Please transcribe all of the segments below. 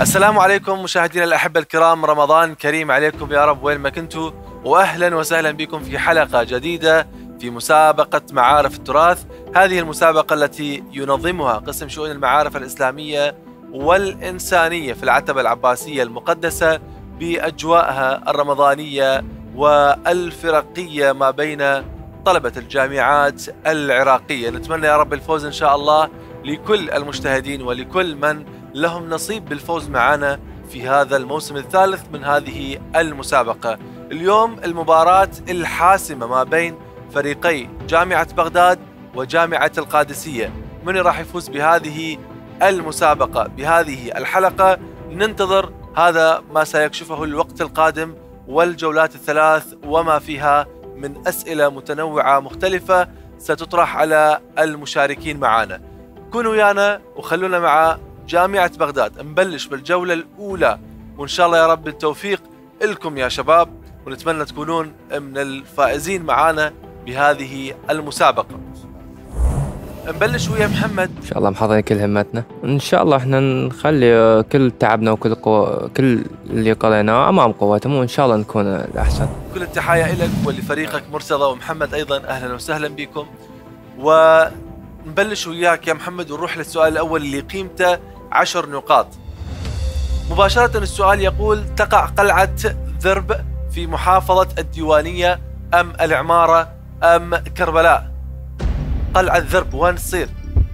السلام عليكم مشاهدينا الأحبة الكرام، رمضان كريم عليكم يا رب وين ما كنتوا، وأهلا وسهلا بكم في حلقة جديدة في مسابقة معارف التراث. هذه المسابقة التي ينظمها قسم شؤون المعارف الإسلامية والإنسانية في العتبة العباسية المقدسة بأجواءها الرمضانية والفرقية ما بين طلبة الجامعات العراقية. نتمنى يا رب الفوز إن شاء الله لكل المجتهدين ولكل من لهم نصيب بالفوز معنا في هذا الموسم الثالث من هذه المسابقة. اليوم المباراة الحاسمة ما بين فريقي جامعة بغداد وجامعة القادسية. من راح يفوز بهذه المسابقة بهذه الحلقة؟ ننتظر هذا ما سيكشفه الوقت القادم والجولات الثلاث وما فيها من أسئلة متنوعة مختلفة ستطرح على المشاركين معنا. كونوا ويانا وخلونا مع جامعة بغداد نبلش بالجولة الأولى، وإن شاء الله يا رب التوفيق لكم يا شباب، ونتمنى تكونون من الفائزين معنا بهذه المسابقة. نبلش ويا محمد. ان شاء الله محضرين كل همتنا، ان شاء الله احنا نخلي كل تعبنا وكل كل اللي قريناه امام قوتهم، وان شاء الله نكون الاحسن. كل التحايا لك ولفريقك مرتضى ومحمد ايضا، اهلا وسهلا بكم. ونبلش وياك يا محمد ونروح للسؤال الاول اللي قيمته 10 نقاط. مباشرة السؤال يقول: تقع قلعة ذرب في محافظة الديوانية ام العمارة ام كربلاء؟ قلعة ذرب وين تصير؟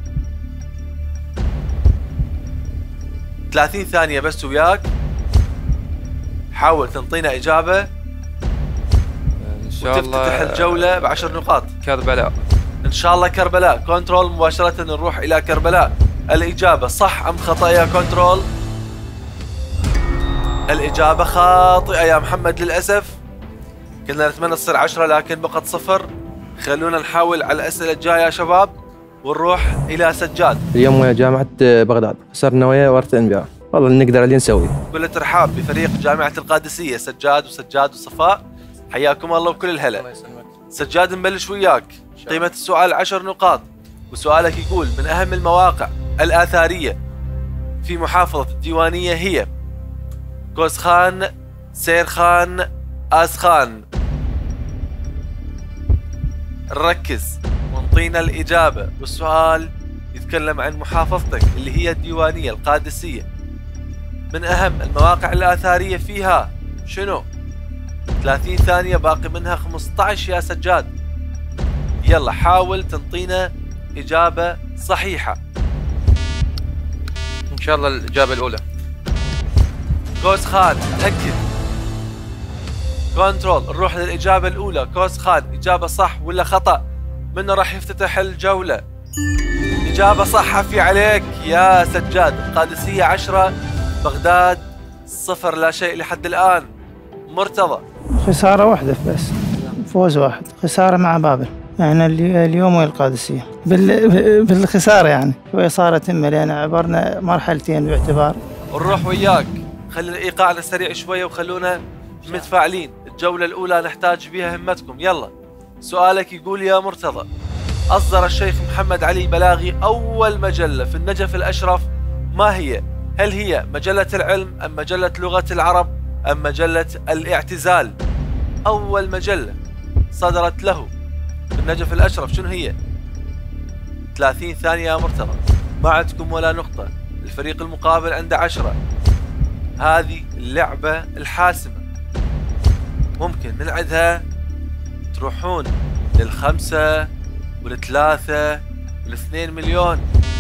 30 ثانية بس وياك، حاول تنطينا إجابة ان شاء الله وتفتتح الجولة ب10 نقاط. كربلاء إن شاء الله كربلاء. كنترول مباشرة نروح إلى كربلاء. الإجابة صح أم خطأ يا كنترول؟ الإجابة خاطئة يا محمد للأسف. كنا نتمنى تصير 10 لكن بقت 0. خلونا نحاول على الأسئلة الجاية يا شباب ونروح إلى سجاد. اليوم ويا جامعة بغداد خسرنا ويا ورثة أنبياء، والله نقدر اللي نسوي. كل الترحاب بفريق جامعة القادسية، سجاد وصفاء، حياكم الله وكل الهلا. سجاد نبلش وياك. قيمة السؤال 10 نقاط، وسؤالك يقول: من أهم المواقع الآثارية في محافظة الديوانية هي كوزخان، سيرخان، آسخان؟ نركز ونطينا الإجابة، والسؤال يتكلم عن محافظتك اللي هي الديوانية القادسية. من أهم المواقع الآثارية فيها شنو؟ 30 ثانية باقي منها 15 يا سجاد، يلا حاول تنطينا إجابة صحيحة. ان شاء الله الاجابه الاولى. كوزخان، تأكد. كنترول نروح للإجابة الأولى، كوزخان. إجابة صح ولا خطأ؟ منه راح يفتتح الجولة. إجابة صح، عفي عليك يا سجاد. القادسية 10، بغداد 0 لا شيء لحد الآن. مرتضى. خسارة واحدة بس، فوز واحد، خسارة مع بابل. يعني اليوم ويا القادسية بالخسارة، يعني شوية صارت همة لأن عبرنا مرحلتين باعتبار. نروح وياك، خلي إيقاعنا سريع شوية وخلونا متفاعلين. الجولة الأولى نحتاج بها همتكم. يلا سؤالك يقول يا مرتضى: أصدر الشيخ محمد علي بلاغي أول مجلة في النجف الأشرف، ما هي؟ هل هي مجلة العلم أم مجلة لغة العرب أم مجلة الاعتزال؟ أول مجلة صدرت له في النجف الأشرف شنو هي؟ 30 ثانية يا مرتضى، ما عندكم ولا نقطة، الفريق المقابل عنده 10. هذه اللعبة الحاسمة، ممكن نلعبها تروحون لل5 وال3 وال2 مليون.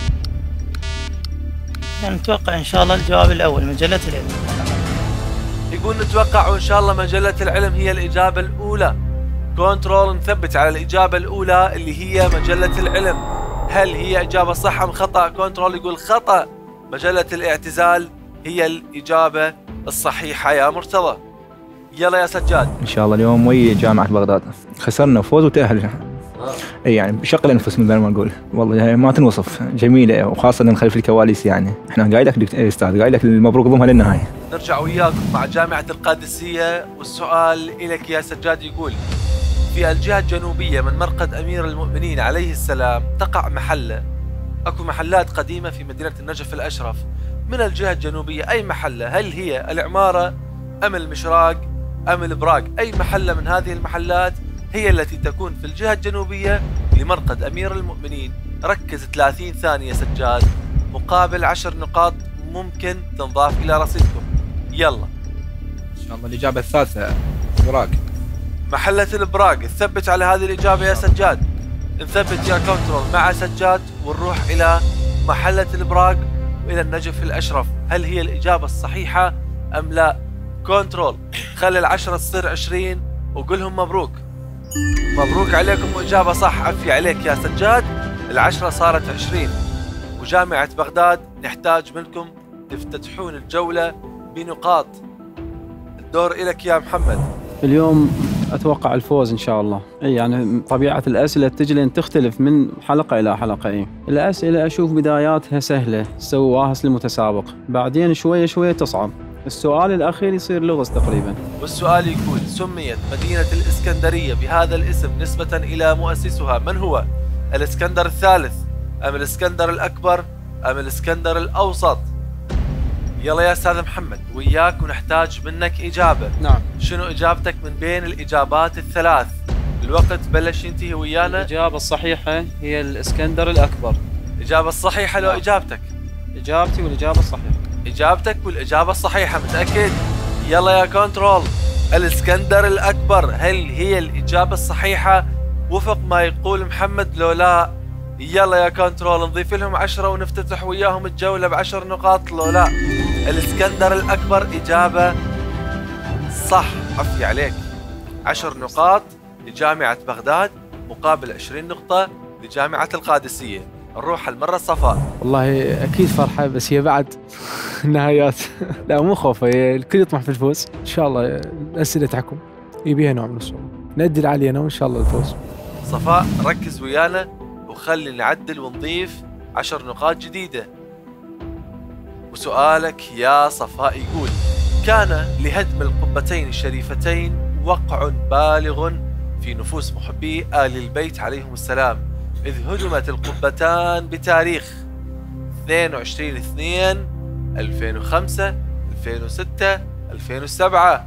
يعني نتوقع إن شاء الله الجواب الأول، مجلة العلم. يقول نتوقع وإن شاء الله مجلة العلم هي الإجابة الأولى. كنترول نثبت على الإجابة الأولى اللي هي مجلة العلم. هل هي إجابة صح أم خطأ؟ كنترول يقول خطأ، مجلة الاعتزال هي الإجابة الصحيحة يا مرتضى. يلا يا سجاد. ان شاء الله اليوم ويا جامعة بغداد، خسرنا فوز وتأهل. اي يعني بشق الانفس مثل ما نقول، والله ما تنوصف، جميله، وخاصه خلف الكواليس. يعني احنا قايل لك استاذ، قايل لك المبروك ضمها للنهايه. نرجع وياكم مع جامعه القادسيه، والسؤال لك يا سجاد يقول: في الجهه الجنوبيه من مرقد امير المؤمنين عليه السلام تقع محله، اكو محلات قديمه في مدينه النجف الاشرف، من الجهة الجنوبية أي محلة، هل هي العمارة أم المشراق أم البراق؟ أي محلة من هذه المحلات هي التي تكون في الجهة الجنوبية لمرقد أمير المؤمنين؟ ركز 30 ثانية سجاد مقابل 10 نقاط ممكن تنضاف إلى رصيدكم. يلا ان شاء الله الاجابه الثالثه براق. محلة البراق، نثبت على هذه الإجابة يا سجاد، نثبت يا كنترول مع سجاد ونروح إلى محلة البراق وإلى النجف الأشرف. هل هي الإجابة الصحيحة أم لا؟ كنترول خلي 10 تصير 20 وقلهم مبروك. مبروك عليكم وإجابة صح. عفي عليك يا سجاد، 10 صارت 20. وجامعة بغداد نحتاج منكم تفتتحون الجولة بنقاط. الدور إلك يا محمد. اليوم اتوقع الفوز ان شاء الله. اي يعني طبيعه الاسئله تجي تختلف من حلقه الى حلقه. اي الاسئله اشوف بداياتها سهله سواها المتسابق، بعدين شويه شويه تصعب. السؤال الاخير يصير لغز تقريبا. والسؤال يقول: سميت مدينة الإسكندرية بهذا الاسم نسبة إلى مؤسسها من هو؟ الإسكندر الثالث أم الإسكندر الأكبر أم الإسكندر الأوسط؟ يلا يا أستاذ محمد وياك ونحتاج منك إجابة. نعم. شنو إجابتك من بين الإجابات الثلاث؟ الوقت بلش ينتهي ويانا. الإجابة الصحيحة هي الإسكندر الأكبر. الإجابة الصحيحة لو إجابتك؟ إجابتي والإجابة الصحيحة. إجابتك والإجابة الصحيحة، متأكد؟ يلا يا كنترول، الإسكندر الأكبر هل هي الإجابة الصحيحة وفق ما يقول محمد لو لا؟ يلا يا كنترول نضيف لهم 10 ونفتتح وياهم الجولة ب10 نقاط لو لا. الإسكندر الأكبر إجابة صح. عفي عليك، 10 نقاط لجامعة بغداد مقابل 20 نقطة لجامعة القادسية. نروح المرة صفاء. والله اكيد فرحه، بس هي بعد النهايات. لا مو خوف، هي الكل يطمح في الفوز ان شاء الله. الاسئله تحكم يبيها نوع من الصعوبه، نأدي اللي علينا وان شاء الله الفوز. صفاء ركز ويانا وخلي نعدل ونضيف 10 نقاط جديدة. وسؤالك يا صفاء يقول: كان لهدم القبتين الشريفتين وقع بالغ في نفوس محبي آل البيت عليهم السلام، إذ هدمت القبتان بتاريخ 22/2 2005 2006 2007.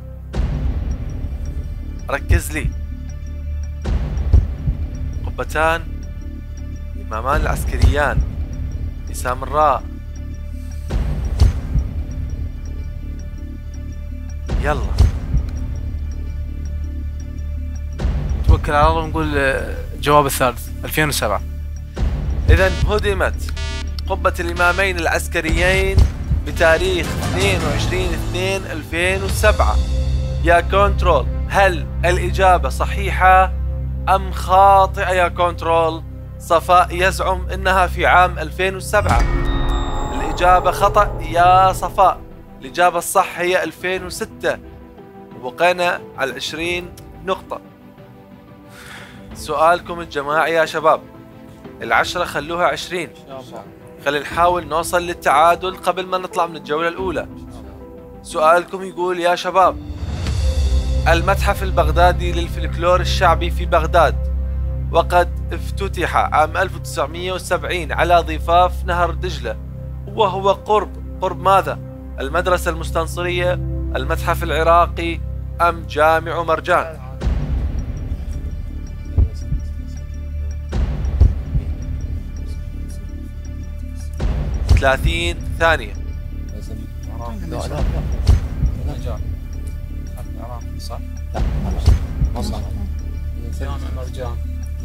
ركز لي. قبتان الإمامان العسكريان لسامراء. يلا توكل على الله ونقول الجواب الثالث 2007. إذن هدمت قبة الإمامين العسكريين بتاريخ 22/2/2007. يا كنترول هل الإجابة صحيحة أم خاطئة يا كنترول؟ صفاء يزعم إنها في عام 2007. الإجابة خطأ يا صفاء، الإجابة الصح هي 2006 وبقينا على 20 نقطة. سؤالكم الجماعي يا شباب، 10 خلوها 20. خلينا نحاول نوصل للتعادل قبل ما نطلع من الجولة الأولى. سؤالكم يقول يا شباب: المتحف البغدادي للفلكلور الشعبي في بغداد وقد افتتح عام 1970 على ضفاف نهر دجلة، وهو قرب ماذا؟ المدرسة المستنصرية، المتحف العراقي أم جامع مرجان؟ 30 ثانية. صح؟ لا صح. مرجان.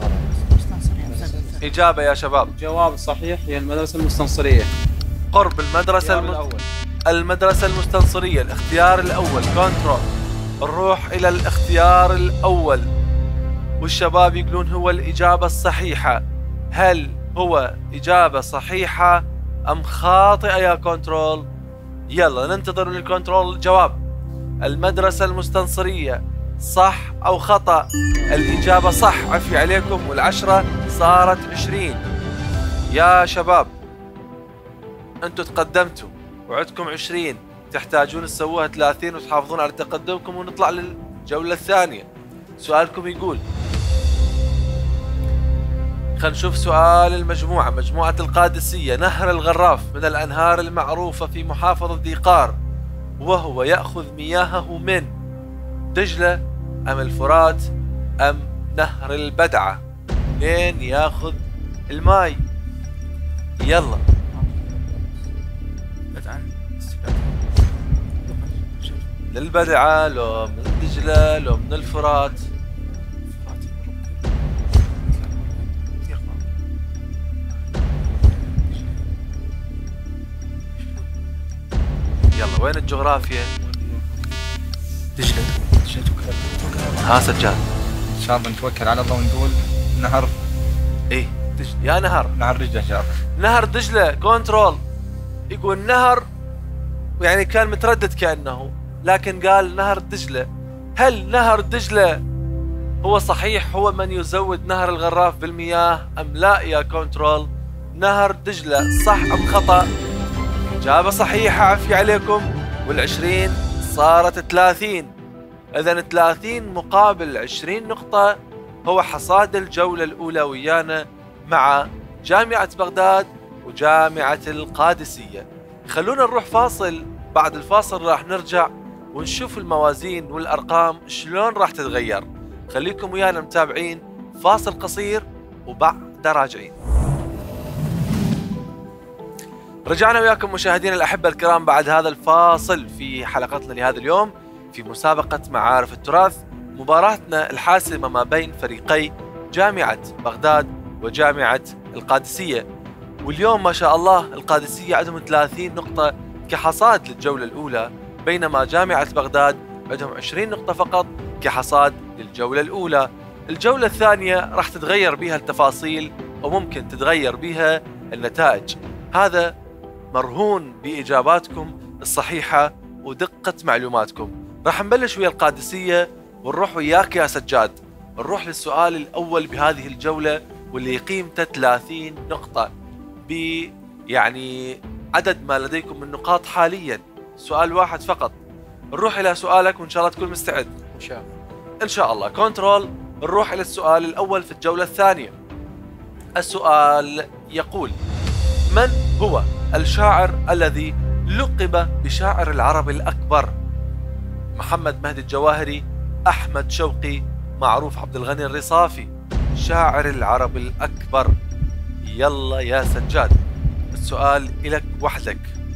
إجابة يا شباب. الجواب الصحيح هي المدرسة المستنصرية. قرب المدرسة المستنصرية. الاختيار الأول كنترول. نروح إلى الاختيار الأول والشباب يقولون هو الإجابة الصحيحة. هل هو إجابة صحيحة أم خاطئة يا كنترول؟ يلا ننتظر للكنترول الجواب. المدرسة المستنصرية صح أو خطأ؟ الإجابة صح. عفي عليكم، وال10 صارت 20. يا شباب أنتوا تقدمتوا وعدكم 20، تحتاجون تسووها 30 وتحافظون على تقدمكم ونطلع للجولة الثانية. سؤالكم يقول: خلينا نشوف سؤال المجموعة، مجموعة القادسية. نهر الغراف من الأنهار المعروفة في محافظة ذي قار، وهو يأخذ مياهه من دجلة أم الفرات أم نهر البدعة؟ منين ياخذ الماي؟ يلا. للبدعة لو من دجلة لو من الفرات؟ يلا وين الجغرافيا؟ دجلة. ها سجاد. ان شاء الله نتوكل على الله ونقول نهر. ايه دجلة يا نهر. نهر دجلة ان شاء الله. نهر دجلة كنترول. يقول نهر، يعني كان متردد كأنه، لكن قال نهر دجلة. هل نهر دجلة هو صحيح، هو من يزود نهر الغراف بالمياه أم لا يا كنترول؟ نهر دجلة صح أم خطأ؟ إجابة صحيحة، عفي عليكم. وال20 صارت 30. إذن 30 مقابل 20 نقطة هو حصاد الجولة الأولى ويانا مع جامعة بغداد وجامعة القادسية. خلونا نروح فاصل، بعد الفاصل راح نرجع ونشوف الموازين والأرقام شلون راح تتغير. خليكم ويانا متابعين، فاصل قصير وبعد راجعين. رجعنا وياكم مشاهدينا الأحبة الكرام بعد هذا الفاصل في حلقتنا لهذا اليوم في مسابقة معارف التراث، مباراتنا الحاسمة ما بين فريقي جامعة بغداد وجامعة القادسية. واليوم ما شاء الله القادسية عندهم 30 نقطة كحصاد للجولة الأولى، بينما جامعة بغداد عندهم 20 نقطة فقط كحصاد للجولة الأولى. الجولة الثانية راح تتغير بها التفاصيل وممكن تتغير بها النتائج، هذا مرهون بإجاباتكم الصحيحة ودقة معلوماتكم. راح نبلش ويا القادسية ونروح وياك يا سجاد، نروح للسؤال الأول بهذه الجولة واللي قيمته 30 نقطة يعني عدد ما لديكم من نقاط حاليا، سؤال واحد فقط. نروح إلى سؤالك وإن شاء الله تكون مستعد. إن شاء الله. كنترول، نروح إلى السؤال الأول في الجولة الثانية. السؤال يقول: من هو الشاعر الذي لقب بشاعر العرب الأكبر؟ محمد مهدي الجواهري، أحمد شوقي، معروف عبد الغني الرصافي؟ شاعر العرب الأكبر. يلا يا سجاد، السؤال إلك وحدك،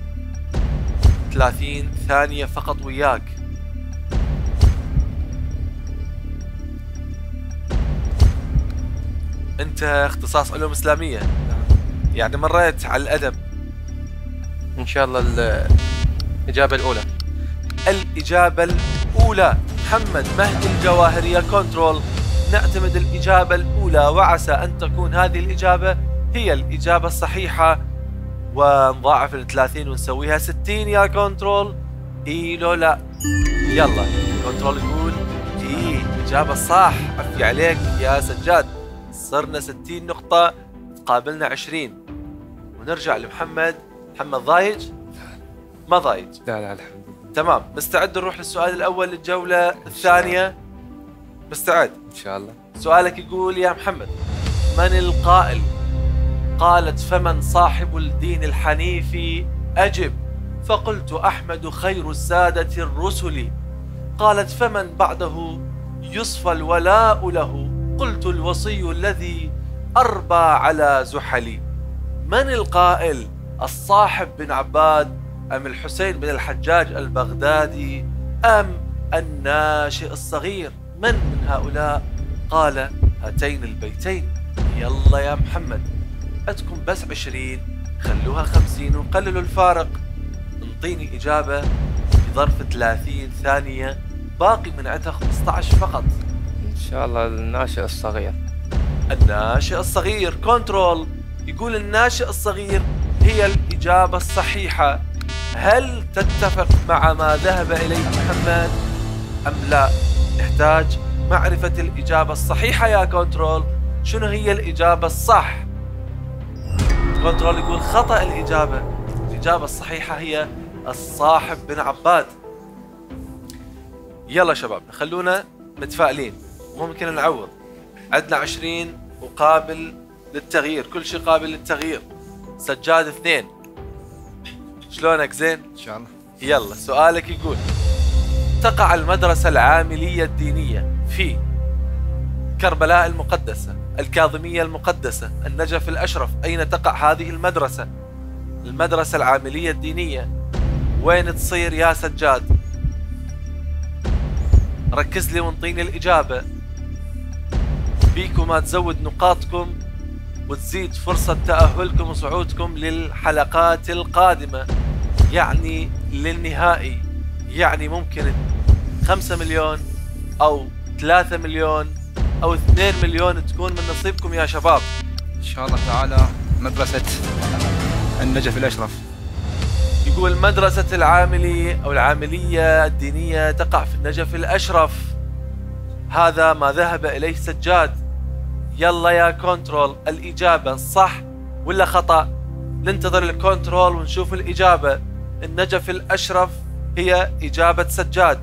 30 ثانية فقط وياك. أنت اختصاص علوم إسلامية، يعني مريت على الأدب. ان شاء الله الاجابه الاولى. الإجابة الأولى محمد مهدي الجواهري. يا كنترول، نعتمد الإجابة الأولى وعسى أن تكون هذه الإجابة هي الإجابة الصحيحة، ونضاعف ال 30 ونسويها 60 يا كنترول. إي لو لا؟ يلا كنترول يقول إي إجابة صح، عفي عليك يا سجاد. صرنا 60 نقطة قابلنا 20. ونرجع لمحمد. محمد ضايج؟ ما ضايج؟ لا الحمد لله تمام. مستعد نروح للسؤال الأول للجولة الثانية؟ مستعد؟ ان شاء الله. سؤالك يقول يا محمد: من القائل قالت فمن صاحب الدين الحنيف؟ أجب. فقلت أحمد خير السادة الرسل. قالت فمن بعده يصفى الولاء له؟ قلت الوصي الذي أربى على زحلي. من القائل؟ الصاحب بن عباد أم الحسين بن الحجاج البغدادي أم الناشئ الصغير؟ من هؤلاء قال هاتين البيتين؟ يلا يا محمد، عندكم بس 20، خلوها 50 وقللوا الفارق. انطيني إجابة في ظرف 30 ثانية، باقي من عندها 15 فقط. ان شاء الله الناشئ الصغير. الناشئ الصغير. كنترول يقول الناشئ الصغير هي الإجابة الصحيحة. هل تتفق مع ما ذهب إليه محمد أم لا؟ نحتاج معرفة الإجابة الصحيحة يا كنترول. شنو هي الإجابة الصح؟ كنترول يقول خطأ الإجابة الصحيحة هي الصاحب بن عباد. يلا شباب، خلونا متفائلين، ممكن نعوض. عندنا 20 مقابل للتغيير، كل شيء قابل للتغيير. سجاد 2. شلونك زين؟ ان شاء الله. يلا سؤالك يقول: تقع المدرسة العاملية الدينية في كربلاء المقدسة، الكاظمية المقدسة، النجف الأشرف. أين تقع هذه المدرسة؟ المدرسة العاملية الدينية وين تصير يا سجاد؟ ركز لي وانطيني الإجابة، بيكم ما تزود نقاطكم وتزيد فرصة تأهلكم وصعودكم للحلقات القادمة، يعني للنهائي. يعني ممكن 5 مليون أو 3 مليون أو 2 مليون تكون من نصيبكم يا شباب. ان شاء الله تعالى مدرسة النجف الاشرف. يقول مدرسة العاملي أو العاملية الدينية تقع في النجف الأشرف، هذا ما ذهب إليه سجاد. يلا يا كنترول، الإجابة صح ولا خطأ؟ ننتظر الكنترول ونشوف الإجابة. النجف الأشرف هي إجابة سجاد.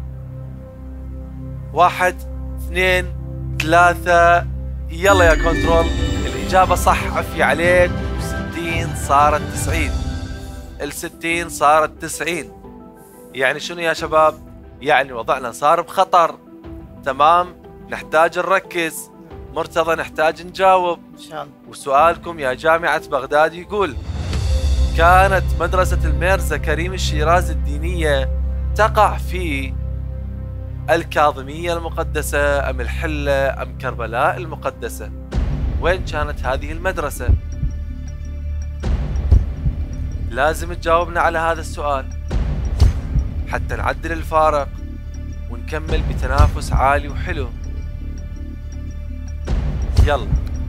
1 2 3. يلا يا كنترول، الإجابة صح. عفي عليك. 60 صارت 90. 60 صارت 90. يعني شنو يا شباب؟ يعني وضعنا صار بخطر. تمام، نحتاج نركز. مرتضى نحتاج نجاوب ان شاء الله. وسؤالكم يا جامعة بغداد يقول: كانت مدرسة الميرزا كريم الشيرازي الدينية تقع في الكاظمية المقدسة أم الحلة أم كربلاء المقدسة؟ وين كانت هذه المدرسة؟ لازم تجاوبنا على هذا السؤال حتى نعدل الفارق ونكمل بتنافس عالي وحلو. يلا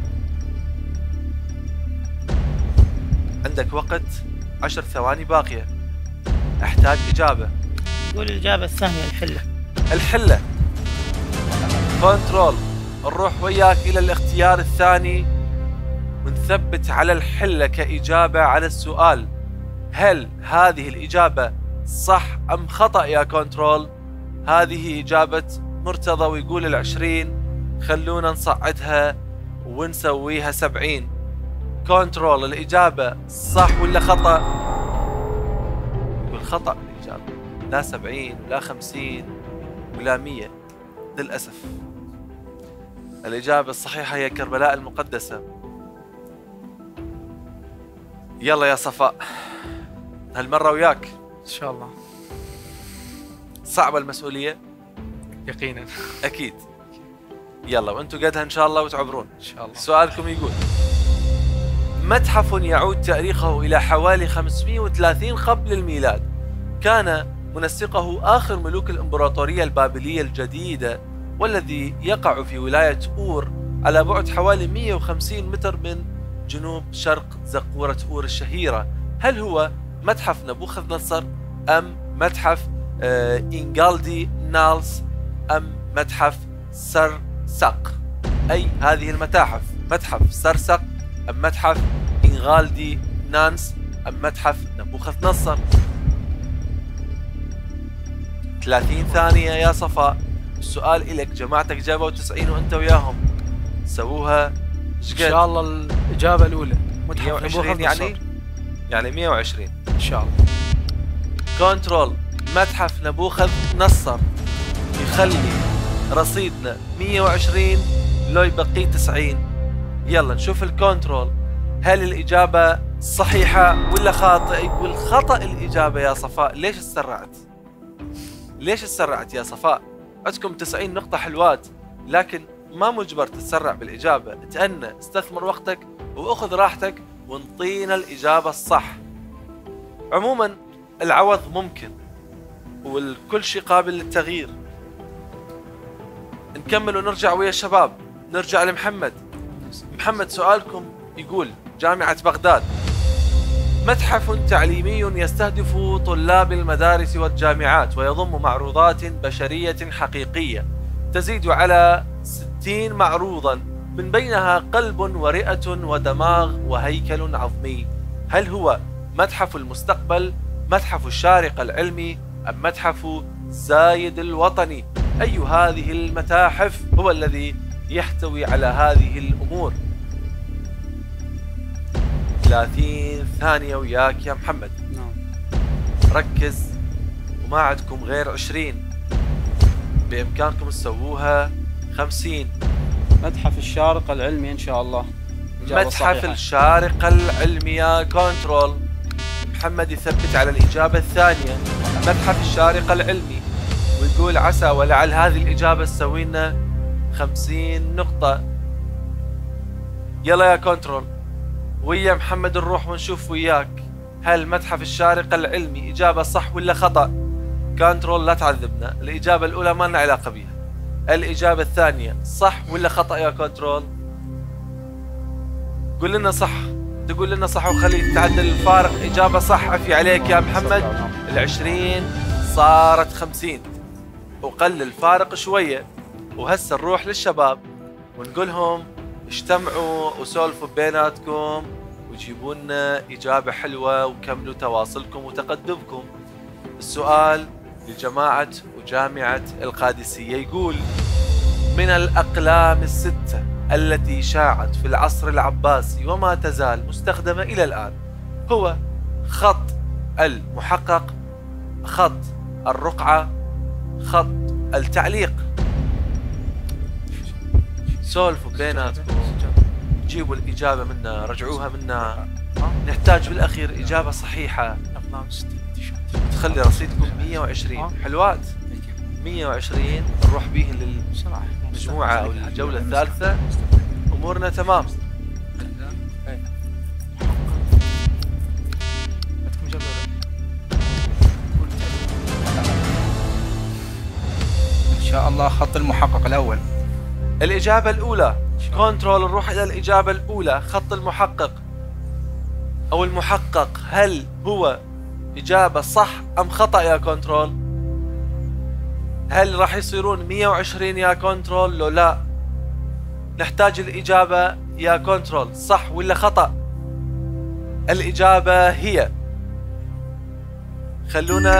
عندك وقت 10 ثواني باقية، احتاج إجابة. قول الإجابة الثانية الحلة. الحلة. كنترول، نروح وياك إلى الاختيار الثاني ونثبت على الحلة كإجابة على السؤال. هل هذه الإجابة صح أم خطأ يا كنترول؟ هذه إجابة مرتضى ويقول 20. خلونا نصعدها ونسويها 70. كنترول، الإجابة صح ولا خطأ؟ يقول خطأ الإجابة، لا 70 ولا 50 ولا 100. للأسف الإجابة الصحيحة هي كربلاء المقدسة. يلا يا صفاء، هالمرة وياك ان شاء الله. صعبة المسؤولية يقينا. أكيد. يلا وأنتوا قدها إن شاء الله وتعبرون. ان شاء الله. سؤالكم يقول: متحف يعود تاريخه إلى حوالي 530 قبل الميلاد، كان منسقه آخر ملوك الإمبراطورية البابلية الجديدة، والذي يقع في ولاية أور على بعد حوالي 150 متر من جنوب شرق زقورة أور الشهيرة. هل هو متحف نبوخذ نصر أم متحف إنغالدي نالس أم متحف سرسق؟ أي هذه المتاحف؟ متحف سرسق أم متحف إنغالدي نانس أم متحف نبوخذ نصر؟ 30 ثانية يا صفاء. السؤال إلك، جماعتك جابوا 90 وأنت وياهم، سووها شقد؟ ان شاء الله الإجابة الأولى متحف 120 يعني 120 ان شاء الله. كنترول، متحف نبوخذ نصر يخلي رصيدنا 120 لو يبقي 90. يلا نشوف الكنترول، هل الإجابة صحيحة ولا خاطئة؟ يقول خطأ الإجابة يا صفاء. ليش تسرعت؟ ليش تسرعت يا صفاء؟ عندكم 90 نقطة حلوات، لكن ما مجبر تتسرع بالإجابة. تأنى، استثمر وقتك وأخذ راحتك وانطينا الإجابة الصح. عموما العوض ممكن والكل شيء قابل للتغيير. نكمل ونرجع ويا الشباب. نرجع لمحمد. محمد، سؤالكم يقول: جامعة بغداد متحف تعليمي يستهدف طلاب المدارس والجامعات، ويضم معروضات بشرية حقيقية تزيد على 60 معروضا، من بينها قلب ورئة ودماغ وهيكل عظمي. هل هو متحف المستقبل، متحف الشارقة العلمي، أم متحف زايد الوطني؟ أي هذه المتاحف هو الذي يحتوي على هذه الأمور؟ 30 ثانية وياك يا محمد. نعم. ركز وما عندكم غير 20. بإمكانكم تسووها 50. متحف الشارقة العلمي إن شاء الله. متحف الشارقة العلمي يا كنترول. محمد يثبت على الإجابة الثانية، متحف الشارقة العلمي، ويقول عسى ولعل هذه الإجابة تسوي لنا 50 نقطة. يلا يا كنترول ويا محمد نروح ونشوف وياك هل متحف الشارقة العلمي إجابة صح ولا خطأ. كنترول لا تعذبنا، الإجابة الأولى ما لنا علاقة بها. الإجابة الثانية صح ولا خطأ يا كنترول؟ قول لنا صح، تقول لنا صح وخلي تعدل الفارق. إجابة صح، عفي عليك يا محمد. 20 صارت 50 وقل الفارق شوية. وهسه نروح للشباب ونقولهم اجتمعوا وسولفوا بيناتكم وجيبوا لنا إجابة حلوة وكملوا تواصلكم وتقدمكم. السؤال لجماعة وجامعة القادسية يقول: من الأقلام الستة التي شاعت في العصر العباسي وما تزال مستخدمة إلى الآن هو خط المحقق، خط الرقعة، خط التعليق. سولفوا بيناتكم، جيبوا الإجابة منا، رجعوها منا. نحتاج بالأخير إجابة صحيحة تخلي رصيدكم 120 حلوات. 120 نروح بيهن للمجموعة أو للجولة الثالثة، أمورنا تمام. إن شاء الله خط المحقق الأول. الإجابة الأولى. كنترول نروح إلى الإجابة الأولى، خط المحقق أو المحقق. هل هو إجابة صح أم خطأ يا كنترول؟ هل راح يصيرون 120 يا كنترول لو لا؟ نحتاج الإجابة يا كنترول، صح ولا خطأ؟ الإجابة هي، خلونا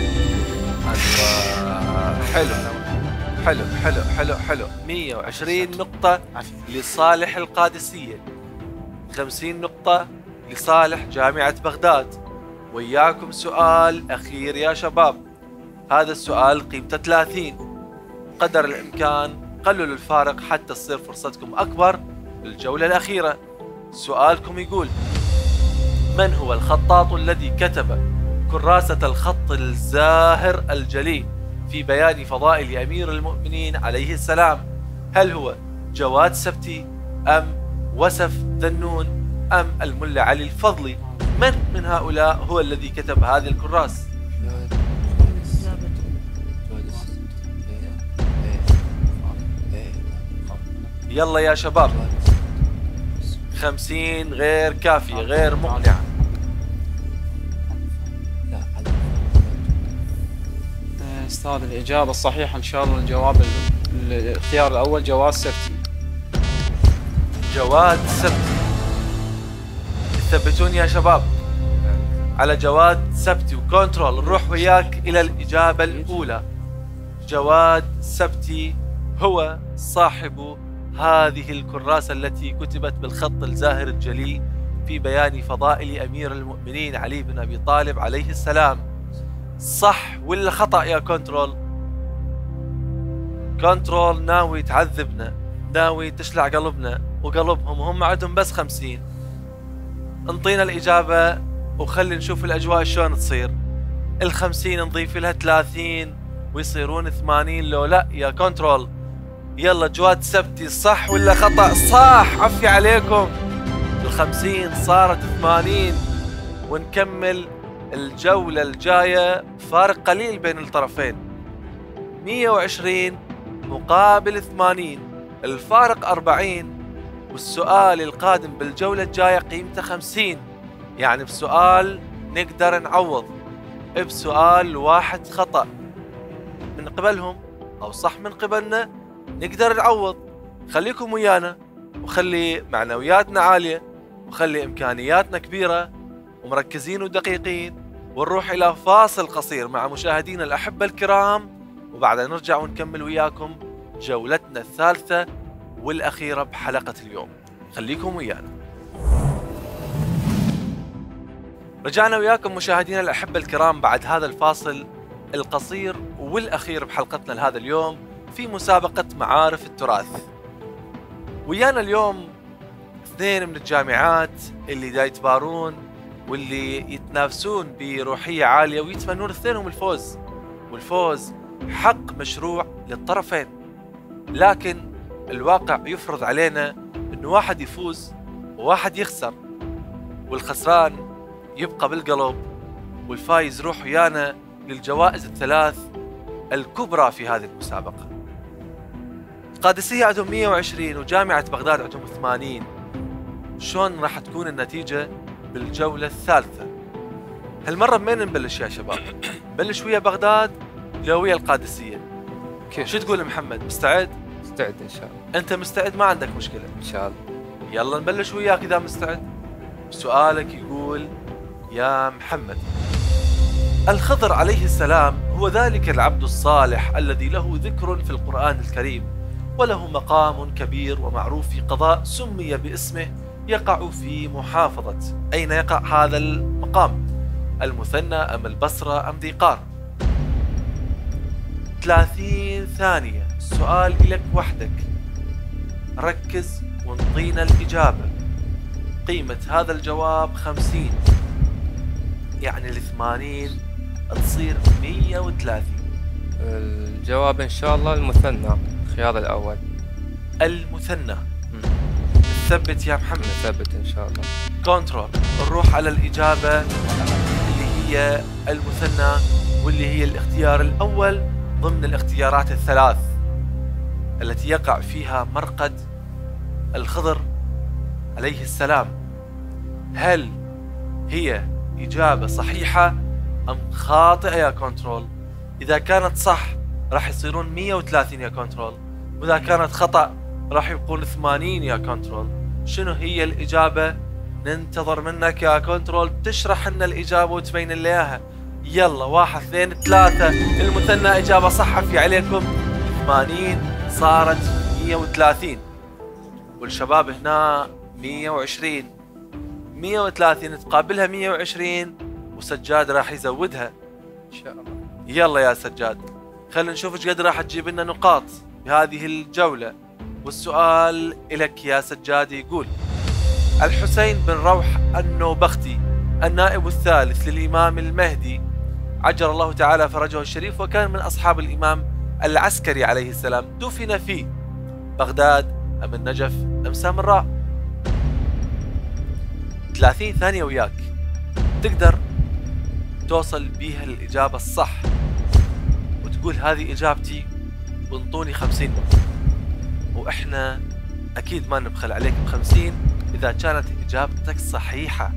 حلو حلو حلو حلو حلو. 120 نقطة لصالح القادسية، 50 نقطة لصالح جامعة بغداد. وياكم سؤال أخير يا شباب، هذا السؤال قيمته 30. قدر الإمكان قللوا الفارق حتى تصير فرصتكم أكبر بالجولة الأخيرة. سؤالكم يقول: من هو الخطاط الذي كتب كراسة الخط الزاهر الجلي في بيان فضائل أمير المؤمنين عليه السلام؟ هل هو جواد سبتي أم وسف ذنون أم الملا علي الفضلي؟ من هؤلاء هو الذي كتب هذه الكراس؟ يلا يا شباب، 50 غير كافية، غير مقنعة. أستاذ الإجابة الصحيحة إن شاء الله الجواب الاختيار الأول جواد سبتي. جواد سبتي، تثبتون يا شباب على جواد سبتي. وكنترول نروح وياك إلى الإجابة الأولى. جواد سبتي هو صاحب هذه الكراسة التي كتبت بالخط الزاهر الجلي في بيان فضائل أمير المؤمنين علي بن أبي طالب عليه السلام. صح ولا خطأ يا كنترول؟ كنترول ناوي تعذبنا، ناوي تشلع قلبنا وقلبهم، وهم عندهم بس 50. انطينا الإجابة وخلي نشوف الأجواء شلون تصير. 50 نضيف لها 30 ويصيرون 80 لو لا يا كنترول. يلا جواد سبتي صح ولا خطأ؟ صح، عفي عليكم. 50 صارت 80 ونكمل الجولة الجاية فارق قليل بين الطرفين، 120 مقابل 80، الفارق 40. والسؤال القادم بالجولة الجاية قيمته 50، يعني بسؤال نقدر نعوض، بسؤال واحد خطأ من قبلهم أو صح من قبلنا نقدر نعوض. خليكم ويانا وخلي معنوياتنا عالية وخلي إمكانياتنا كبيرة ومركزين ودقيقين، ونروح إلى فاصل قصير مع مشاهدينا الأحبة الكرام، وبعدها نرجع ونكمل وياكم جولتنا الثالثة والأخيرة بحلقة اليوم. خليكم ويانا. رجعنا وياكم مشاهدينا الأحبة الكرام بعد هذا الفاصل القصير والأخير بحلقتنا لهذا اليوم في مسابقة معارف التراث. ويانا اليوم اثنين من الجامعات اللي دا يتبارون واللي يتنافسون بروحية عالية ويتمنون اثنينهم الفوز، والفوز حق مشروع للطرفين، لكن الواقع يفرض علينا انه واحد يفوز وواحد يخسر، والخسران يبقى بالقلب والفايز يروح ويانا للجوائز الثلاث الكبرى في هذه المسابقة. القادسية عندهم 120 وجامعة بغداد عندهم 80. شلون راح تكون النتيجة بالجولة الثالثة؟ هالمرة بمين نبلش يا شباب؟ نبلش ويا بغداد لو ويا القادسية؟ شو تقول محمد؟ مستعد؟ مستعد إن شاء الله. أنت مستعد ما عندك مشكلة؟ إن شاء الله. يلا نبلش وياك إذا مستعد. سؤالك يقول يا محمد: الخضر عليه السلام هو ذلك العبد الصالح الذي له ذكر في القرآن الكريم وله مقام كبير ومعروف في قضاء سمي باسمه يقع في محافظة. أين يقع هذا المقام؟ المثنى أم البصرة أم ذي قار؟ 30 ثانية، السؤال لك وحدك، ركز وانطينا الإجابة. قيمة هذا الجواب 50، يعني 80 تصير 130. الجواب إن شاء الله المثنى، الخيار الأول. المثنى. ثبت يا محمد. ثبت إن شاء الله. كنترول. نروح على الإجابة اللي هي المثنى، واللي هي الاختيار الأول ضمن الاختيارات الثلاث التي يقع فيها مرقد الخضر عليه السلام. هل هي إجابة صحيحة أم خاطئة يا كنترول؟ إذا كانت صح راح يصيرون 130 يا كنترول، وإذا كانت خطأ راح يبقون 80 يا كنترول. شنو هي الإجابة؟ ننتظر منك يا كنترول تشرح لنا الإجابة وتبين لنا إياها. يلا 1 2 3. المثنى إجابة صح، في عليكم 80 صارت 130، والشباب هنا 120. 130 تقابلها 120 وسجاد راح يزودها إن شاء الله. يلا يا سجاد خلينا نشوف ايش قد راح تجيب لنا نقاط بهذه الجولة. والسؤال إلك يا سجاد يقول: الحسين بن روح النوبختي النائب الثالث للإمام المهدي عجل الله تعالى فرجه الشريف وكان من أصحاب الإمام العسكري عليه السلام، دفن في بغداد أم النجف أم سامراء؟ 30 ثانية وياك، تقدر توصل بيها الإجابة الصح وتقول هذه إجابتي وانطوني 50 نقطة، وإحنا أكيد ما نبخل عليك ب50 إذا كانت إجابتك صحيحة.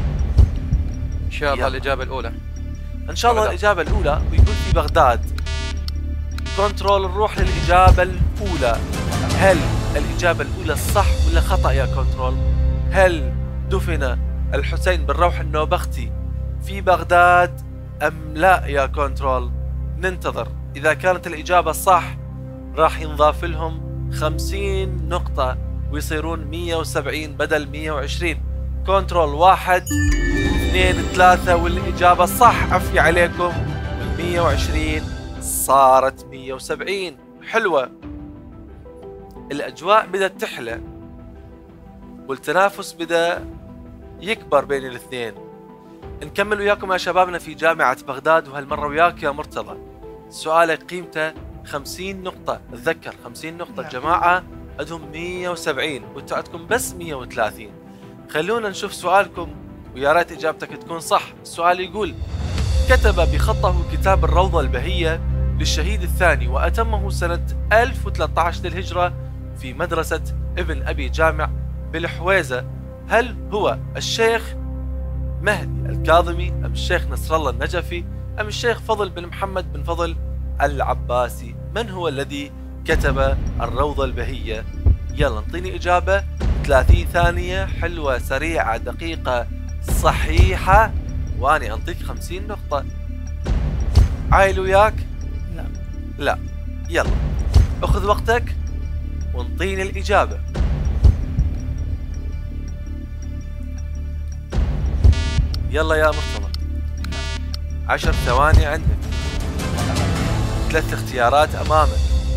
إن شاء الله الإجابة الأولى. إن شاء الله الإجابة الأولى، ويقول في بغداد. كنترول نروح للإجابة الأولى. هل الإجابة الأولى صح ولا خطأ يا كنترول؟ هل دفن الحسين بن روح النوبختي في بغداد أم لا يا كنترول؟ ننتظر. إذا كانت الإجابة صح راح ينضاف لهم 50 نقطة ويصيرون 170 بدل 120. كنترول 1 2 3 والإجابة صح، عفي عليكم، 120 صارت 170. حلوة، الأجواء بدأت تحلى والتنافس بدأ يكبر بين الاثنين. نكمل وياكم يا شبابنا في جامعة بغداد، وهالمرة وياك يا مرتضى. سؤالك قيمته 50 نقطة، تذكر 50 نقطة. الجماعة عندهم 170 وانتوا عندكم بس 130. خلونا نشوف سؤالكم ويا ريت إجابتك تكون صح. السؤال يقول: كتب بخطه كتاب الروضة البهية للشهيد الثاني وأتمه سنة 1013 للهجرة في مدرسة ابن أبي جامع بالحويزة. هل هو الشيخ مهدي الكاظمي أم الشيخ نصر الله النجفي أم الشيخ فضل بن محمد بن فضل العباسي؟ من هو الذي كتب الروضة البهية؟ يلا انطيني إجابة 30 ثانية، حلوة سريعة دقيقة صحيحة، واني انطيك 50 نقطة. عايل وياك؟ لا. يلا اخذ وقتك وانطيني الإجابة. يلا يا مرتضى 10 ثواني عندك، 3 اختيارات أمامك،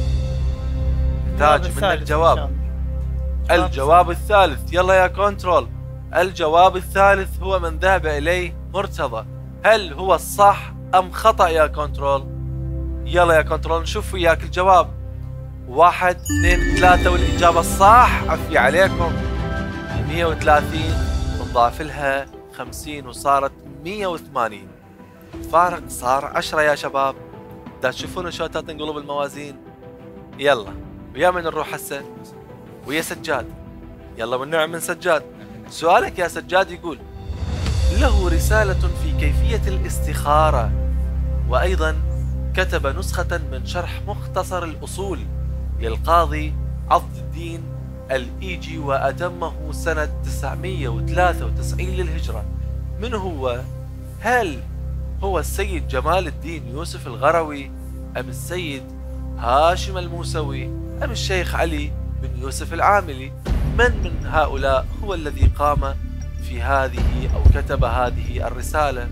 نحتاج منك جواب. الجواب الثالث، يلا يا كنترول. الجواب الثالث هو من ذهب إليه مرتضى. هل هو الصح أم خطأ يا كنترول؟ يلا يا كنترول نشوف وياك الجواب. 1 2 3 والإجابة الصح. عفي عليكم 130 نضاف لها 50 وصارت 180. الفارق صار 10 يا شباب. دا تشوفون شلون تنقلب الموازين. يلا ويا من نروح هسه؟ ويا سجاد. يلا والنعم من سجاد. سؤالك يا سجاد يقول: له رسالة في كيفية الاستخارة، وأيضا كتب نسخة من شرح مختصر الأصول للقاضي عضد الدين الإيجي وأتمه سنة 993 للهجرة. من هو؟ هل هو السيد جمال الدين يوسف الغروي، أم السيد هاشم الموسوي، أم الشيخ علي بن يوسف العاملي؟ من هؤلاء هو الذي قام في هذه أو كتب هذه الرسالة؟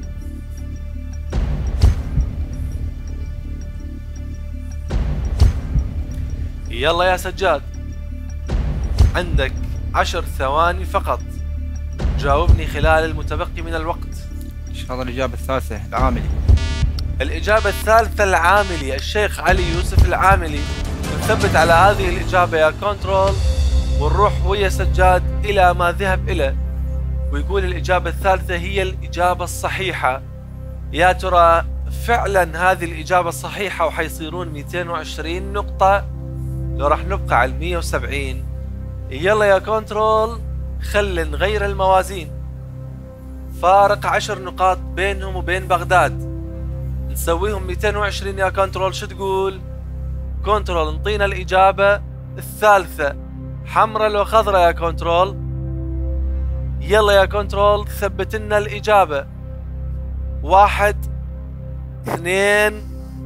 يلا يا سجاد عندك 10 ثواني فقط، جاوبني خلال المتبقي من الوقت. إن شاء الله الإجابة الثالثة العاملي. الإجابة الثالثة العاملي، الشيخ علي يوسف العاملي. نثبت على هذه الإجابة يا كنترول ونروح ويا سجاد إلى ما ذهب إليه، ويقول الإجابة الثالثة هي الإجابة الصحيحة. يا ترى فعلا هذه الإجابة الصحيحة وحيصيرون 220 نقطة لو راح نبقى على 170؟ يلا يا كنترول خلي نغير الموازين. فارق 10 نقاط بينهم وبين بغداد، نسويهم 220 يا كنترول. شو تقول كنترول؟ انطينا الإجابة الثالثة، حمرة لو خضرة يا كنترول؟ يلا يا كنترول ثبت لنا الإجابة. 1 2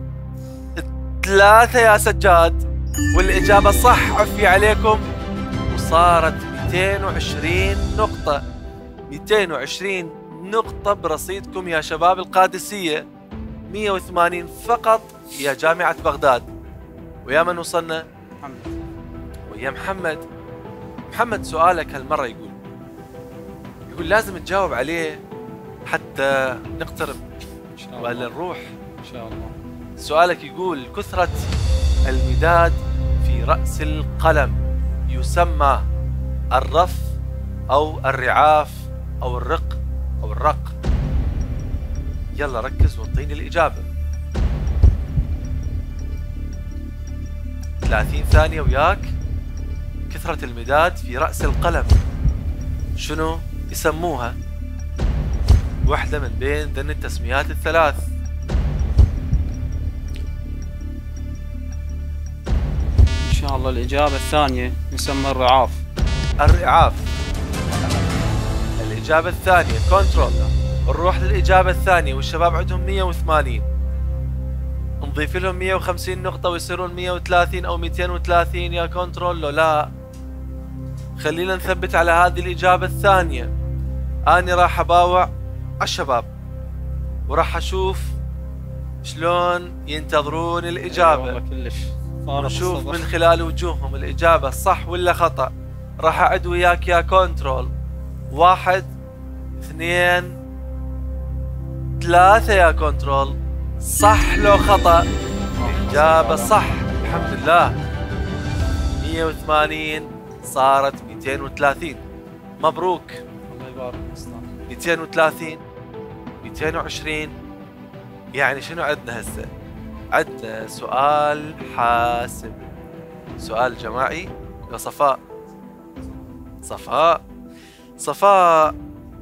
3 يا سجاد، والإجابة صح. عفي عليكم وصارت 220 نقطة. 220 نقطة برصيدكم يا شباب القادسية. 180 فقط يا جامعة بغداد. ويا من وصلنا؟ محمد. ويا محمد. محمد سؤالك هالمرة يقول لازم تجاوب عليه حتى نقترب إن شاء الله. ولا نروح إن شاء الله. سؤالك يقول: كثرة المداد في رأس القلم يسمى الرف أو الرعاف أو الرق أو الرق؟ يلا ركز وانطيني الإجابة. 30 ثانية وياك. كثرة المداد في رأس القلم شنو يسموها؟ واحدة من بين ذن التسميات الثلاث. إن شاء الله الإجابة الثانية يسمى الرعاف. الرعاف الإجابة الثانية. كنترول نروح للإجابة الثانية، والشباب عندهم 180، نضيف لهم 150 نقطة ويصيرون 130 أو 230 يا كنترول. لو لا خلينا نثبت على هذه الإجابة الثانية. أنا راح أباوع على الشباب وراح أشوف شلون ينتظرون الإجابة. والله كلش ونشوف من خلال وجوههم الإجابة صح ولا خطأ. راح أعد وياك يا كنترول. 1 2 3 يا كنترول. صح لو خطأ؟ الإجابة صح الحمد لله. 180 صارت 230. مبروك. الله يبارك أستاذ. 230 220. يعني شنو عندنا هسه؟ عندنا سؤال حاسم، سؤال جماعي. يا صفاء صفاء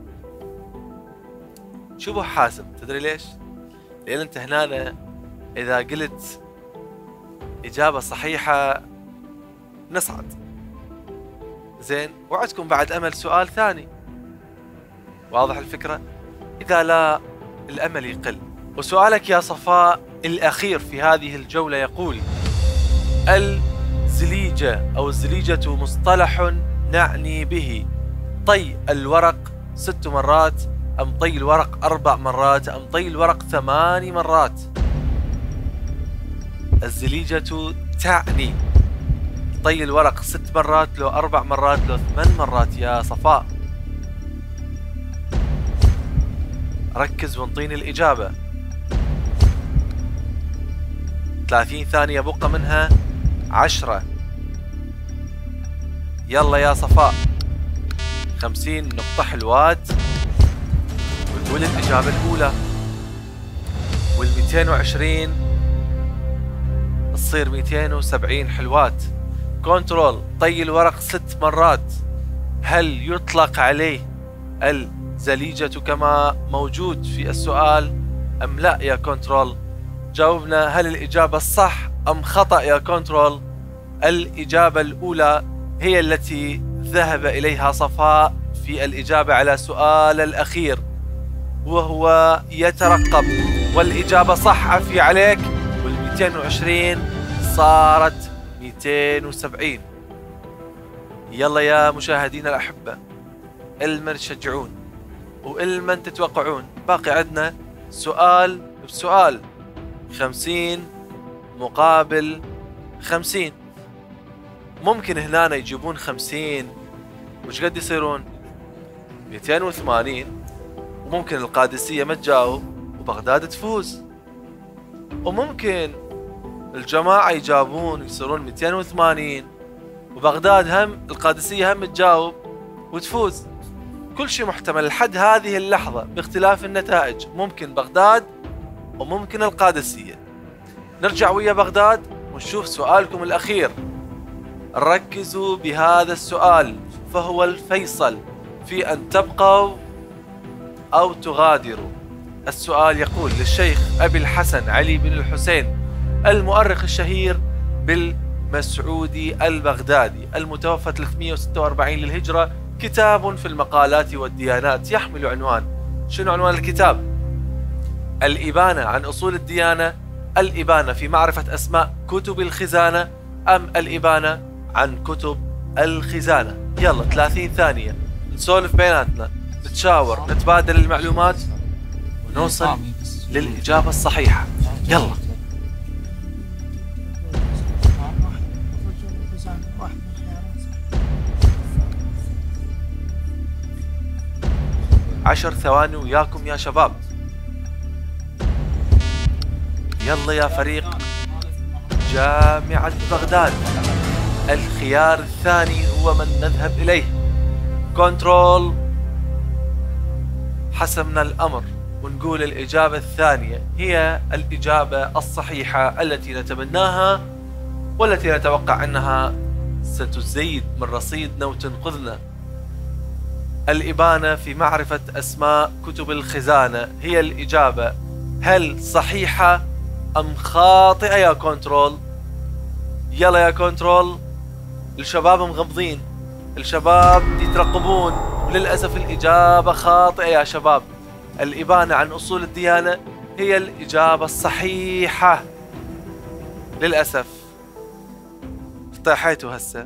شو بو حاسم؟ تدري ليش؟ لأن أنت هنا إذا قلت إجابة صحيحة نصعد، زين، وعدكم بعد أمل سؤال ثاني. واضح الفكرة؟ إذا لا الأمل يقل. وسؤالك يا صفاء الأخير في هذه الجولة يقول: الزليجة أو الزليجة مصطلح نعني به طي الورق 6 مرات أم طي الورق 4 مرات أم طي الورق 8 مرات؟ الزليجة تعني طي الورق 6 مرات لو 4 مرات لو 8 مرات يا صفاء؟ ركز وانطيني الإجابة. 30 ثانية بقى منها 10. يلا يا صفاء. 50 نقطة حلوات. ونقول الإجابة الأولى. وال220 تصير 270 حلوات. كنترول طي الورق 6 مرات، هل يطلق عليه الزليجة كما موجود في السؤال أم لا يا كنترول؟ جاوبنا، هل الإجابة الصح أم خطأ يا كنترول؟ الإجابة الأولى هي التي ذهب إليها صفاء في الإجابة على السؤال الأخير، وهو يترقب، والإجابة صح. عفي عليك. وال220 صارت 270. يلا يا مشاهدينا الأحبة، المن تشجعون والمن تتوقعون. باقي عندنا سؤال بسؤال. 50 مقابل 50. ممكن هنا يجيبون 50 وش قد يصيرون؟ 280. وممكن القادسية ما تجاوب وبغداد تفوز. وممكن الجماعة يجاوبون يصيرون 280 وبغداد هم القادسية هم تجاوب وتفوز. كل شيء محتمل لحد هذه اللحظة باختلاف النتائج. ممكن بغداد وممكن القادسية. نرجع ويا بغداد ونشوف سؤالكم الأخير. ركزوا بهذا السؤال فهو الفيصل في أن تبقوا أو تغادروا. السؤال يقول: للشيخ أبي الحسن علي بن الحسين المؤرخ الشهير بالمسعودي البغدادي المتوفى 346 للهجرة كتاب في المقالات والديانات يحمل عنوان. شنو عنوان الكتاب؟ الإبانة عن أصول الديانة، الإبانة في معرفة أسماء كتب الخزانة، أم الإبانة عن كتب الخزانة؟ يلا 30 ثانية نسولف بيناتنا، نتشاور، نتبادل المعلومات ونوصل للإجابة الصحيحة. يلا. عشر ثواني وياكم يا شباب. يلا يا فريق جامعة بغداد، الخيار الثاني هو من نذهب إليه. كنترول، حسمنا الأمر ونقول الإجابة الثانية هي الإجابة الصحيحة التي نتمناها والتي نتوقع أنها ستزيد من رصيدنا وتنقذنا. الإبانة في معرفة أسماء كتب الخزانة هي الإجابة. هل صحيحة أم خاطئة يا كنترول؟ يلا يا كنترول. الشباب مغمضين، الشباب يترقبون، وللأسف الإجابة خاطئة يا شباب. الإبانة عن أصول الديانة هي الإجابة الصحيحة. للأسف ارتاحيتوا هسه.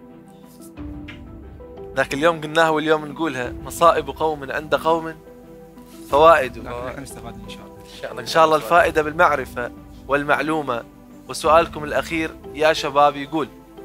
ذاك اليوم قلناها واليوم نقولها: مصائب قوم عند قوم فوائد. نستفاد إن شاء الله. إن شاء الله الفائدة بالمعرفة والمعلومة. وسؤالكم الأخير يا شباب يقول: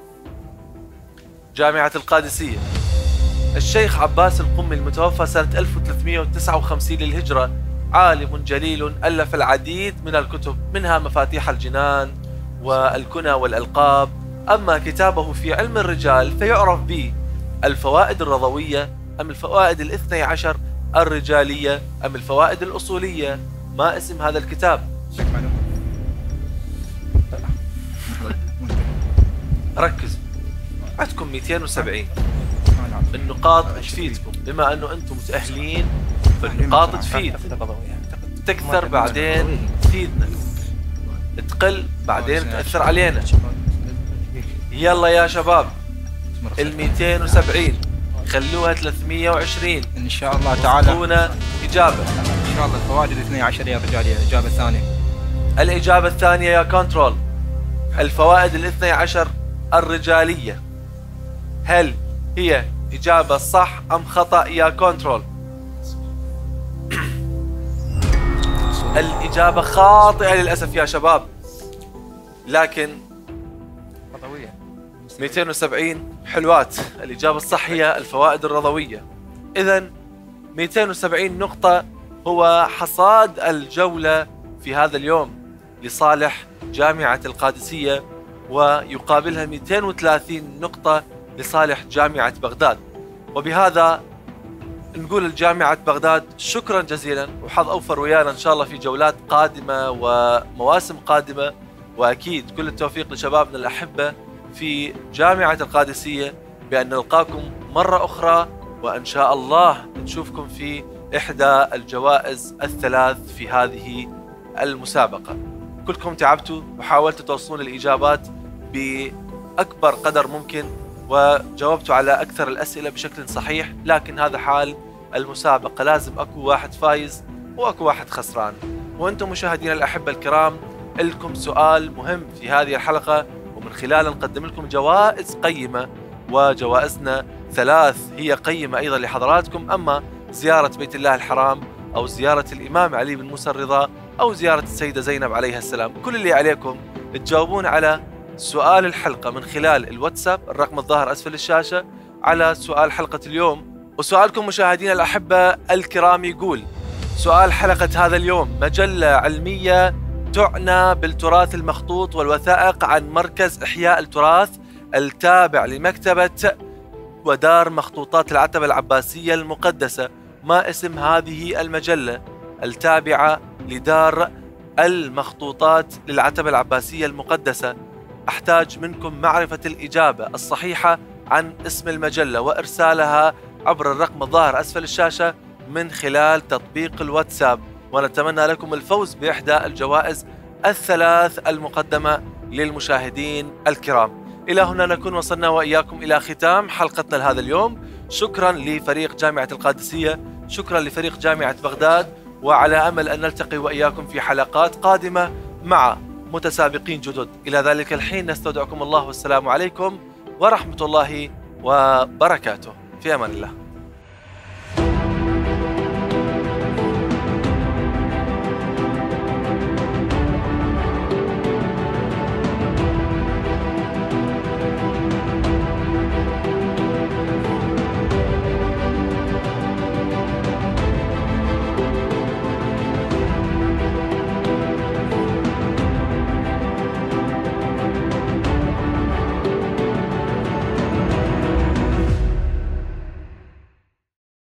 جامعة القادسية، الشيخ عباس القمي المتوفى سنة 1359 للهجرة عالم جليل ألف العديد من الكتب، منها مفاتيح الجنان والكنى والألقاب. أما كتابه في علم الرجال فيعرف به الفوائد الرضوية أم الفوائد الاثني عشر الرجالية أم الفوائد الأصولية؟ ما اسم هذا الكتاب؟ ركزوا، عندكم 270 النقاط تفيدكم، بما أنه أنتم متأهلين فالنقاط تفيد، تكثر بعدين تفيدنا، تقل بعدين تأثر علينا. يلا يا شباب، 270 خلوها 320 إن شاء الله تعالى. اعطونا إجابة إن شاء الله. الفوائد الاثني عشر يا رجالية. الإجابة الثانية. الإجابة الثانية يا كنترول، الفوائد الاثني عشر الرجالية. هل هي إجابة صح أم خطأ يا كنترول؟ الإجابة خاطئة للأسف يا شباب، لكن 270 حلوات. الإجابة الصحية الفوائد الرضوية. إذن 270 نقطة هو حصاد الجولة في هذا اليوم لصالح جامعة القادسية، ويقابلها 230 نقطة لصالح جامعة بغداد. وبهذا نقول لجامعة بغداد شكرا جزيلا، وحظ أوفر ويانا إن شاء الله في جولات قادمة ومواسم قادمة، وأكيد كل التوفيق لشبابنا الأحبة في جامعة القادسية، بأن نلقاكم مرة أخرى، وإن شاء الله نشوفكم في إحدى الجوائز الثلاث في هذه المسابقة. كلكم تعبتوا وحاولتوا توصلون الإجابات بأكبر قدر ممكن، وجاوبتوا على أكثر الأسئلة بشكل صحيح، لكن هذا حال المسابقة، لازم أكو واحد فايز وأكو واحد خسران. وأنتم مشاهدينا الأحبة الكرام، لكم سؤال مهم في هذه الحلقة، ومن خلاله نقدم لكم جوائز قيمة، وجوائزنا ثلاث هي قيمة أيضا لحضراتكم. أما زيارة بيت الله الحرام، أو زيارة الإمام علي بن موسى الرضا، أو زيارة السيدة زينب عليها السلام، كل اللي عليكم تجاوبون على سؤال الحلقة من خلال الواتساب، الرقم الظاهر أسفل الشاشة، على سؤال حلقة اليوم. وسؤالكم مشاهدينا الأحبة الكرام يقول: سؤال حلقة هذا اليوم، مجلة علمية تعنى بالتراث المخطوط والوثائق عن مركز إحياء التراث التابع لمكتبة ودار مخطوطات العتبة العباسية المقدسة، ما اسم هذه المجلة التابعة لدار المخطوطات للعتبة العباسية المقدسة؟ أحتاج منكم معرفة الإجابة الصحيحة عن اسم المجلة وإرسالها عبر الرقم الظاهر أسفل الشاشة من خلال تطبيق الواتساب، ونتمنى لكم الفوز بإحدى الجوائز الثلاث المقدمة للمشاهدين الكرام. إلى هنا نكون وصلنا وإياكم إلى ختام حلقتنا لهذا اليوم. شكرا لفريق جامعة القادسية، شكرا لفريق جامعة بغداد، وعلى أمل أن نلتقي وإياكم في حلقات قادمة مع متسابقين جدد. إلى ذلك الحين نستودعكم الله، والسلام عليكم ورحمة الله وبركاته. في أمان الله.